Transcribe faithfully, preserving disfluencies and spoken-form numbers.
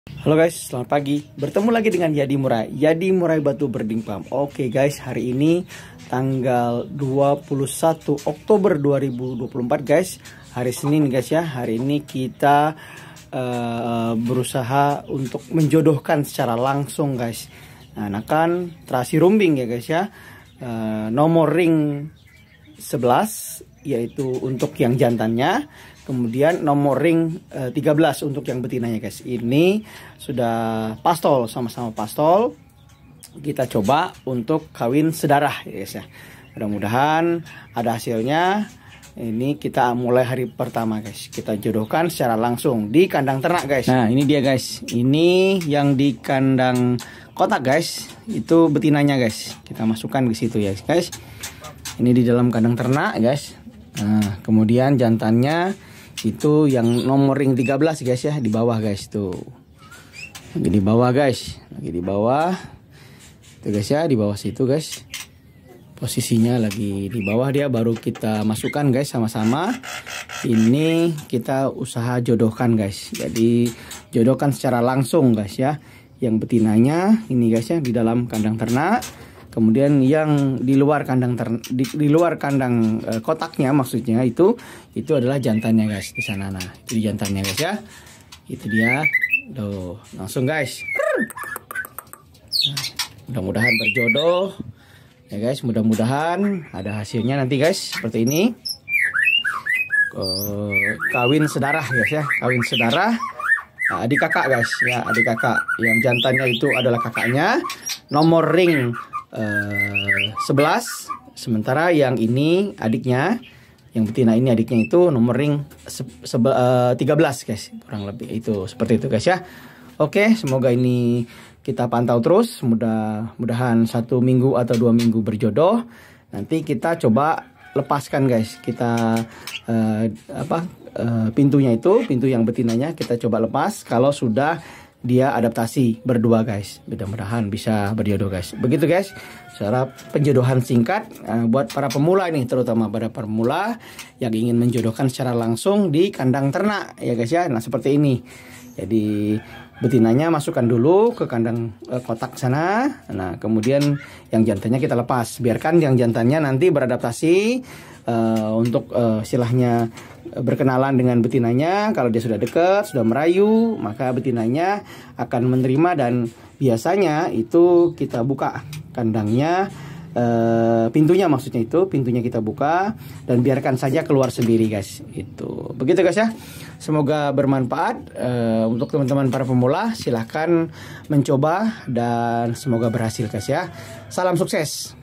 Halo guys, selamat pagi. Bertemu lagi dengan Yadi Murai, Yadi Murai Batu Berding Pam. Oke guys, hari ini tanggal dua puluh satu Oktober dua ribu dua puluh empat guys. Hari Senin guys ya. Hari ini kita uh, berusaha untuk menjodohkan secara langsung guys. Nah, kan terasi rumbing ya guys ya. Uh, nomor ring sebelas yaitu untuk yang jantannya. Kemudian nomor ring e, tiga belas untuk yang betinanya guys. Ini sudah pastol, sama-sama pastol. Kita coba untuk kawin sedarah ya guys ya. Mudah-mudahan ada hasilnya. Ini kita mulai hari pertama guys. Kita jodohkan secara langsung di kandang ternak guys. Nah ini dia guys. Ini yang di kandang kotak guys. Itu betinanya guys. Kita masukkan ke situ ya guys. Ini di dalam kandang ternak guys. Nah kemudian jantannya itu yang nomor ring tiga belas guys ya, di bawah guys tuh. Lagi di bawah guys, lagi di bawah. Tuh guys ya, di bawah situ guys. Posisinya lagi di bawah dia, baru kita masukkan guys sama-sama. Ini kita usaha jodohkan guys. Jadi jodohkan secara langsung guys ya. Yang betinanya ini guys ya di dalam kandang ternak. Kemudian yang di luar kandang ter, di, di luar kandang e, kotaknya maksudnya itu itu adalah jantannya guys di sana. Nah, itu jantannya guys ya. Itu dia. Tuh, langsung guys. Nah, mudah-mudahan berjodoh. Ya guys, mudah-mudahan ada hasilnya nanti guys seperti ini. E, kawin sedarah guys ya, kawin sedarah. Nah, adik kakak guys ya, adik kakak. Yang jantannya itu adalah kakaknya. Nomor ring Uh, sebelas, sementara yang ini adiknya, yang betina ini adiknya itu nomor ring se uh, tiga belas guys, kurang lebih itu seperti itu guys ya. Oke, semoga ini kita pantau terus, mudah-mudahan satu minggu atau dua minggu berjodoh. Nanti kita coba lepaskan guys, kita uh, apa uh, pintunya itu, pintu yang betinanya kita coba lepas kalau sudah dia adaptasi berdua guys. Mudah-mudahan bisa berjodoh guys. Begitu guys, cara penjodohan singkat uh, buat para pemula ini, terutama pada pemula yang ingin menjodohkan secara langsung di kandang ternak ya guys ya. Nah seperti ini. Jadi betinanya masukkan dulu ke kandang uh, kotak sana. Nah kemudian yang jantannya kita lepas. Biarkan yang jantannya nanti beradaptasi uh, untuk uh, istilahnya berkenalan dengan betinanya. Kalau dia sudah dekat, sudah merayu, maka betinanya akan menerima dan biasanya itu kita buka kandangnya, e, pintunya maksudnya itu, pintunya kita buka dan biarkan saja keluar sendiri guys. Itu begitu guys ya. Semoga bermanfaat e, untuk teman-teman para pemula. Silahkan mencoba dan semoga berhasil guys ya. Salam sukses.